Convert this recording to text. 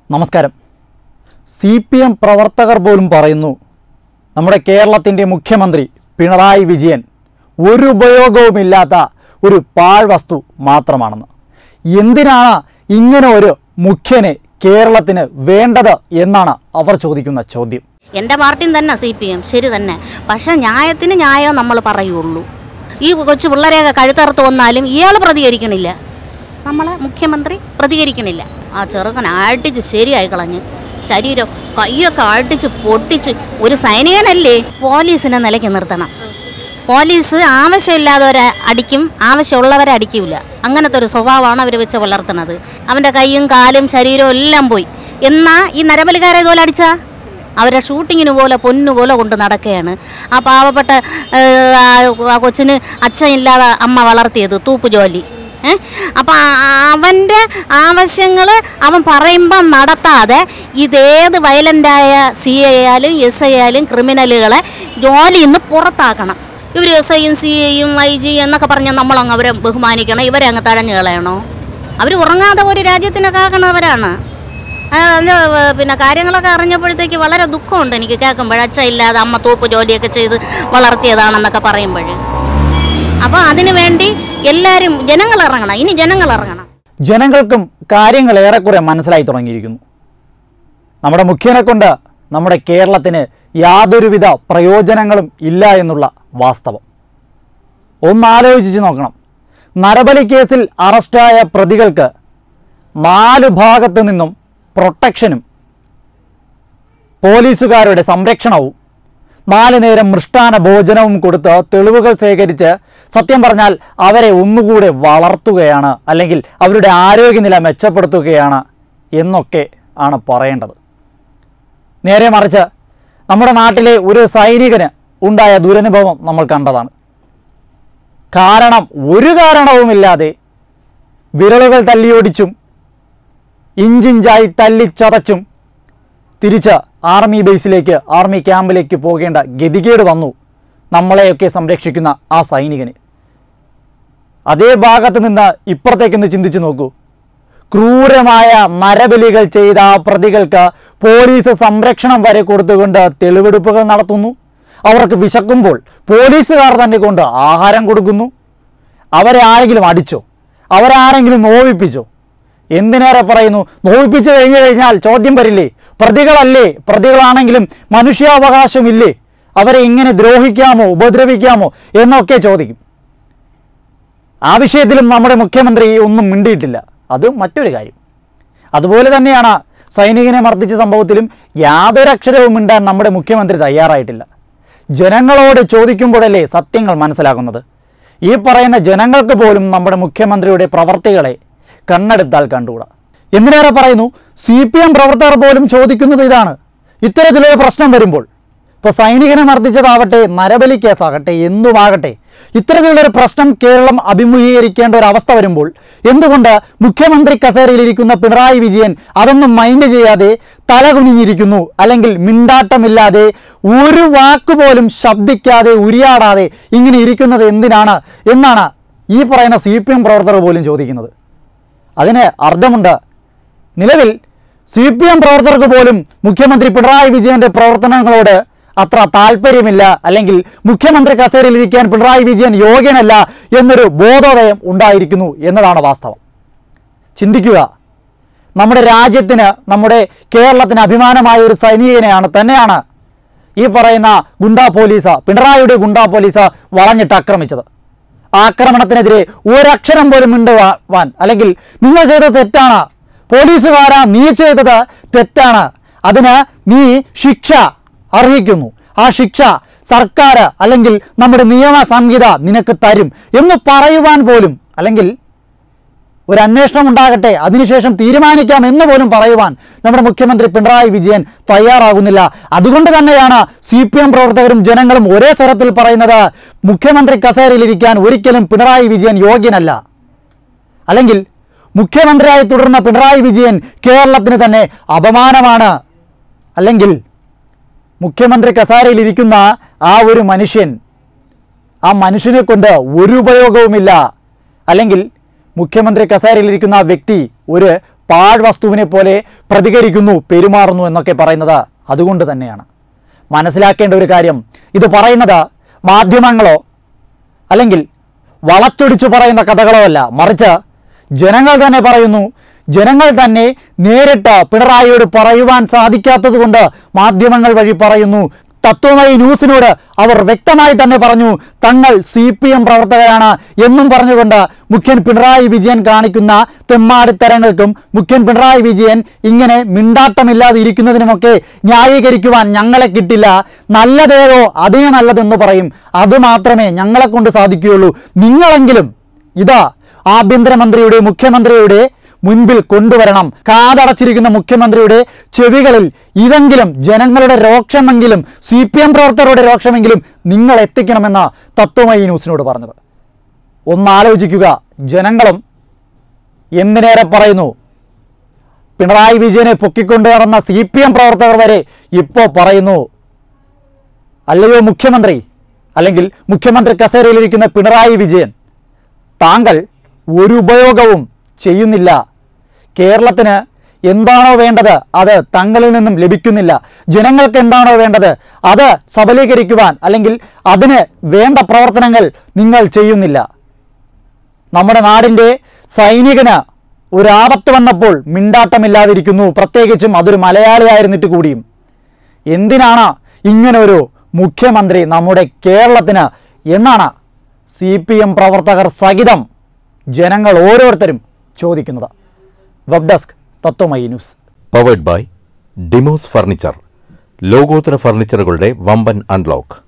നമസ്കാരം. CPM പ്രവർത്തകർ പോലും പറയുന്നു നമ്മുടെ കേരളത്തിൻ്റെ മുഖ്യമന്ത്രി പിണറായി വിജയൻ ഒരു ഉപയോഗവുമില്ലാത്ത ഒരു പാഴ്വസ്തു മാത്രമാണെന്ന്. എന്തിനാണ് ഇങ്ങനെ ഒരു മുഖ്യനെ കേരളത്തിന് വേണ്ടത് എന്നാണ് അവർ ചോദിക്കുന്ന ചോദ്യം. എൻ്റെ പാർട്ടിയും തന്നെ CPM ശരി തന്നെ, പക്ഷേ ന്യായത്തിന് ന്യായം നമ്മൾ പറയുള്ളൂ. ഈ കൊച്ചു പിള്ളേരെയൊക്കെ കഴുത്തറുത്ത് വന്നാലും ഇയാൾ പ്രതികരിക്കണില്ല, നമ്മളെ മുഖ്യമന്ത്രി പ്രതികരിക്കണില്ല. ആ ചെറുക്കൻ അടിച്ച് ശരിയായി കളഞ്ഞ് ശരീരം കൈയൊക്കെ അടിച്ച് പൊട്ടിച്ച് ഒരു സൈനികനല്ലേ. പോലീസിനെ നിലയ്ക്ക് നിർത്തണം. പോലീസ് ആവശ്യമില്ലാത്തവരെ അടിക്കും, ആവശ്യമുള്ളവരെ അടിക്കില്ല. അങ്ങനത്തെ ഒരു സ്വഭാവമാണ് അവർ വെച്ച് വളർത്തുന്നത്. അവൻ്റെ കൈയും കാലും ശരീരവും എല്ലാം പോയി. എന്നാൽ ഈ നരബലിക്കാരെ ഇതുപോലെ അടിച്ചാൽ അവരെ ഷൂട്ടിങ്ങിന് പോലെ പൊന്നുപോലെ കൊണ്ട് നടക്കുകയാണ്. ആ പാവപ്പെട്ട ആ കൊച്ചിന് അച്ഛനില്ലാതെ അമ്മ വളർത്തിയത് തൂപ്പ് ജോലി. അപ്പം അവൻ്റെ ആവശ്യങ്ങൾ അവൻ പറയുമ്പം നടത്താതെ ഇതേത് വയലൻ്റായ CI ആയാലും SI ആയാലും ക്രിമിനലുകളെ ജോലിയിൽ നിന്ന് പുറത്താക്കണം. ഇവർ SIയും CIയും IG എന്നൊക്കെ പറഞ്ഞാൽ നമ്മളങ്ങ് അവരെ ബഹുമാനിക്കണം, ഇവരെ അങ്ങ് തഴഞ്ഞു കളയണോ? അവർ ഉറങ്ങാതെ ഒരു രാജ്യത്തിനെ കാക്കണവരാണ്. പിന്നെ കാര്യങ്ങളൊക്കെ അറിഞ്ഞപ്പോഴത്തേക്ക് വളരെ ദുഃഖമുണ്ട് എനിക്ക് കേൾക്കുമ്പോൾ. അച്ഛ ഇല്ലാതെ അമ്മ തൂപ്പ് ജോലിയൊക്കെ ചെയ്ത് വളർത്തിയതാണെന്നൊക്കെ പറയുമ്പോൾ. അപ്പോൾ അതിനു വേണ്ടി എല്ലാവരും ജനങ്ങൾ ഇറങ്ങണം. ഇനി ജനങ്ങൾ ഇറങ്ങണം. ജനങ്ങൾക്കും കാര്യങ്ങൾ ഏറെക്കുറെ മനസ്സിലായി തുടങ്ങിയിരിക്കുന്നു. നമ്മുടെ മുഖ്യനെ കൊണ്ട് നമ്മുടെ കേരളത്തിന് യാതൊരുവിധ പ്രയോജനങ്ങളും ഇല്ല എന്നുള്ള വാസ്തവം ഒന്നാലോചിച്ച് നോക്കണം. നരബലി കേസിൽ അറസ്റ്റായ പ്രതികൾക്ക് 4 ഭാഗത്തു നിന്നും പ്രൊട്ടക്ഷനും പോലീസുകാരുടെ സംരക്ഷണവും 4 നേരം മൃഷ്ടാന ഭോജനവും കൊടുത്ത് തെളിവുകൾ ശേഖരിച്ച് സത്യം പറഞ്ഞാൽ അവരെ ഒന്നുകൂടെ വളർത്തുകയാണ്, അല്ലെങ്കിൽ അവരുടെ ആരോഗ്യനില മെച്ചപ്പെടുത്തുകയാണ് എന്നൊക്കെ ആണ് പറയേണ്ടത്. നേരെ മറിച്ച് നമ്മുടെ നാട്ടിലെ ഒരു സൈനികന് ഉണ്ടായ ദുരനുഭവം നമ്മൾ കണ്ടതാണ്. ഒരു കാരണവുമില്ലാതെ വിരലുകൾ തല്ലിയൊടിച്ചും ഇഞ്ചിഞ്ചായി തല്ലിച്ചതച്ചും തിരിച്ച് ആർമി ബേസിലേക്ക്, ആർമി ക്യാമ്പിലേക്ക് പോകേണ്ട ഗതികേട് വന്നു നമ്മളെയൊക്കെ സംരക്ഷിക്കുന്ന ആ സൈനികന്. അതേ ഭാഗത്ത് നിന്ന് ഇപ്പുറത്തേക്കൊന്ന് ചിന്തിച്ചു നോക്കൂ. ക്രൂരമായ നരബലികൾ ചെയ്ത ആ പ്രതികൾക്ക് പോലീസ് സംരക്ഷണം വരെ കൊടുത്തുകൊണ്ട് തെളിവെടുപ്പുകൾ നടത്തുന്നു. അവർക്ക് വിശക്കുമ്പോൾ പോലീസുകാർ തന്നെ കൊണ്ട് ആഹാരം കൊടുക്കുന്നു. അവരെ ആരെങ്കിലും അടിച്ചോ? അവരാരെങ്കിലും നോവിപ്പിച്ചോ? എന്തിനേറെ പറയുന്നു, നോവിപ്പിച്ച് കഴിഞ്ഞാൽ ചോദ്യം വരില്ലേ? പ്രതികളല്ലേ? പ്രതികളാണെങ്കിലും മനുഷ്യാവകാശമില്ലേ? അവരെ ഇങ്ങനെ ദ്രോഹിക്കാമോ, ഉപദ്രവിക്കാമോ എന്നൊക്കെ ചോദിക്കും. ആ വിഷയത്തിലും നമ്മുടെ മുഖ്യമന്ത്രി ഒന്നും മിണ്ടിയിട്ടില്ല. അത് മറ്റൊരു കാര്യം. അതുപോലെ തന്നെയാണ് സൈനികനെ മർദ്ദിച്ച സംഭവത്തിലും യാതൊരക്ഷരവും മിണ്ടാൻ നമ്മുടെ മുഖ്യമന്ത്രി തയ്യാറായിട്ടില്ല. ജനങ്ങളോട് ചോദിക്കുമ്പോഴല്ലേ സത്യങ്ങൾ മനസ്സിലാകുന്നത്. ഈ പറയുന്ന ജനങ്ങൾക്ക് പോലും നമ്മുടെ മുഖ്യമന്ത്രിയുടെ പ്രവർത്തികളെ കണ്ണെടുത്താൽ കണ്ടുകൂടാ. എന്തിനേറെ പറയുന്നു, CPM പ്രവർത്തകർ പോലും ചോദിക്കുന്നത് ഇതാണ്. ഇത്തരത്തിലൊരു പ്രശ്നം വരുമ്പോൾ, ഇപ്പോൾ സൈനികനെ മർദ്ദിച്ചതാവട്ടെ, നരബലി കേസാകട്ടെ, എന്തുമാകട്ടെ, ഇത്തരത്തിലുള്ളൊരു പ്രശ്നം കേരളം അഭിമുഖീകരിക്കേണ്ട ഒരു അവസ്ഥ വരുമ്പോൾ എന്തുകൊണ്ട് മുഖ്യമന്ത്രി കസേരയിലിരിക്കുന്ന പിണറായി വിജയൻ അതൊന്നും മൈൻഡ് ചെയ്യാതെ തലകുനിഞ്ഞിരിക്കുന്നു, അല്ലെങ്കിൽ മിണ്ടാട്ടമില്ലാതെ ഒരു വാക്കുപോലും ശബ്ദിക്കാതെ ഉരിയാടാതെ ഇങ്ങനെ ഇരിക്കുന്നത് എന്തിനാണ് എന്നാണ് ഈ പറയുന്ന CPM പ്രവർത്തകർ പോലും ചോദിക്കുന്നത്. അതിന് അർത്ഥമുണ്ട്. നിലവിൽ CPM പ്രവർത്തകർക്ക് പോലും മുഖ്യമന്ത്രി പിണറായി വിജയൻ്റെ പ്രവർത്തനങ്ങളോട് അത്ര താല്പര്യമില്ല, അല്ലെങ്കിൽ മുഖ്യമന്ത്രി കസേരയിലിരിക്കാൻ പിണറായി വിജയൻ യോഗ്യനല്ല എന്നൊരു ബോധോദയം ഉണ്ടായിരിക്കുന്നു എന്നതാണ് വാസ്തവം. ചിന്തിക്കുക, നമ്മുടെ രാജ്യത്തിന്, നമ്മുടെ കേരളത്തിന് അഭിമാനമായ ഒരു സൈനികനെയാണ് തന്നെയാണ് ഈ പറയുന്ന ഗുണ്ടാ പോലീസ്, പിണറായിയുടെ ഗുണ്ടാ പോലീസ് വളഞ്ഞിട്ട് ആക്രമിച്ചത്. ആക്രമണത്തിനെതിരെ ഒരക്ഷരം പോലും മിണ്ടുവാൻ, അല്ലെങ്കിൽ നിങ്ങൾ ചെയ്തത് തെറ്റാണ്, പോലീസുകാരാ നീ ചെയ്തത് തെറ്റാണ്, അതിന് നീ ശിക്ഷ അർഹിക്കുന്നു, ആ ശിക്ഷ സർക്കാർ അല്ലെങ്കിൽ നമ്മുടെ നിയമ സംഹിത നിനക്ക് തരും എന്ന് പറയുവാൻ പോലും, അല്ലെങ്കിൽ ഒരു അന്വേഷണം ഉണ്ടാകട്ടെ അതിനുശേഷം തീരുമാനിക്കാം എന്ന് പോലും പറയുവാൻ നമ്മുടെ മുഖ്യമന്ത്രി പിണറായി വിജയൻ തയ്യാറാകുന്നില്ല. അതുകൊണ്ട് തന്നെയാണ് CPM പ്രവർത്തകരും ജനങ്ങളും ഒരേ സ്വരത്തിൽ പറയുന്നത്, മുഖ്യമന്ത്രി കസേരയിലിരിക്കാൻ ഒരിക്കലും പിണറായി വിജയൻ യോഗ്യനല്ല, അല്ലെങ്കിൽ മുഖ്യമന്ത്രിയായി തുടരുന്ന പിണറായി വിജയൻ കേരളത്തിന് തന്നെ അപമാനമാണ്, അല്ലെങ്കിൽ മുഖ്യമന്ത്രി കസേരയിലിരിക്കുന്ന ആ ഒരു മനുഷ്യൻ, ആ മനുഷ്യനെ കൊണ്ട് ഒരു ഉപയോഗവുമില്ല, അല്ലെങ്കിൽ മുഖ്യമന്ത്രി കസേരയിലിരിക്കുന്ന ആ വ്യക്തി ഒരു പാഴ്വസ്തുവിനെ പോലെ പ്രതികരിക്കുന്നു, പെരുമാറുന്നു എന്നൊക്കെ പറയുന്നത് അതുകൊണ്ട് തന്നെയാണ്. മനസ്സിലാക്കേണ്ട ഒരു കാര്യം, ഇത് പറയുന്നത് മാധ്യമങ്ങളോ അല്ലെങ്കിൽ വളച്ചൊടിച്ചു പറയുന്ന കഥകളോ അല്ല, മറിച്ച് ജനങ്ങൾ തന്നെ പറയുന്നു. ജനങ്ങൾ തന്നെ നേരിട്ട് പിണറായിയോട് പറയുവാൻ സാധിക്കാത്തത് കൊണ്ട് മാധ്യമങ്ങൾ വഴി പറയുന്നു. തത്വമയി ന്യൂസിനോട് അവർ വ്യക്തമായി തന്നെ പറഞ്ഞു, തങ്ങൾ CPM പ്രവർത്തകരാണ് എന്നും പറഞ്ഞുകൊണ്ട് മുഖ്യൻ പിണറായി വിജയൻ കാണിക്കുന്ന തെമ്മാടിത്തരങ്ങൾക്കും മുഖ്യൻ പിണറായി വിജയൻ ഇങ്ങനെ മിണ്ടാട്ടമില്ലാതെ ഇരിക്കുന്നതിനുമൊക്കെ ന്യായീകരിക്കുവാൻ ഞങ്ങളെ കിട്ടില്ല. നല്ലതേതോ അതിനെ നല്ലതെന്ന് പറയും. അതുമാത്രമേ ഞങ്ങളെ കൊണ്ട് സാധിക്കുകയുള്ളൂ. നിങ്ങളെങ്കിലും ഇതാ ആഭ്യന്തരമന്ത്രിയുടെ മുഖ്യമന്ത്രിയുടെ മുൻപിൽ കൊണ്ടുവരണം. കാതടച്ചിരിക്കുന്ന മുഖ്യമന്ത്രിയുടെ ചെവികളിൽ ഇതെങ്കിലും ജനങ്ങളുടെ രോക്ഷമെങ്കിലും CPM പ്രവർത്തകരുടെ രോക്ഷമെങ്കിലും നിങ്ങൾ എത്തിക്കണമെന്ന തത്വമയി ന്യൂസിനോട് പറഞ്ഞത്. ഒന്നാലോചിക്കുക. ജനങ്ങളും എന്തിനേറെ പറയുന്നു, പിണറായി വിജയനെ പൊക്കിക്കൊണ്ടു നടന്ന CPM പ്രവർത്തകർ വരെ ഇപ്പോൾ പറയുന്നു, അല്ലയോ മുഖ്യമന്ത്രി, അല്ലെങ്കിൽ മുഖ്യമന്ത്രി കസേരയിലിരിക്കുന്ന പിണറായി വിജയൻ, താങ്കൾ ഒരു ഉപയോഗവും ചെയ്യുന്നില്ല. കേരളത്തിന് എന്താണോ വേണ്ടത് അത് തങ്ങളിൽ നിന്നും ലഭിക്കുന്നില്ല. ജനങ്ങൾക്ക് എന്താണോ വേണ്ടത് അത് സബലീകരിക്കുവാൻ അല്ലെങ്കിൽ അതിന് വേണ്ട പ്രവർത്തനങ്ങൾ നിങ്ങൾ ചെയ്യുന്നില്ല. നമ്മുടെ നാടിൻ്റെ സൈനികന് ഒരാപത്ത് വന്നപ്പോൾ മിണ്ടാട്ടമില്ലാതിരിക്കുന്നു, പ്രത്യേകിച്ചും അതൊരു മലയാളിയായിരുന്നിട്ട് കൂടിയും. എന്തിനാണ് ഇങ്ങനൊരു മുഖ്യമന്ത്രി നമ്മുടെ കേരളത്തിന് എന്നാണ് CPM പ്രവർത്തകർ സഹിതം ജനങ്ങൾ ഓരോരുത്തരും ചോദിക്കുന്നത്. Web desk Tatwamayi news. Powered by Demos furniture. ലോകോത്തര ഫർണിച്ചറുകളുടെ വമ്പൻ അൺലോക്ക്.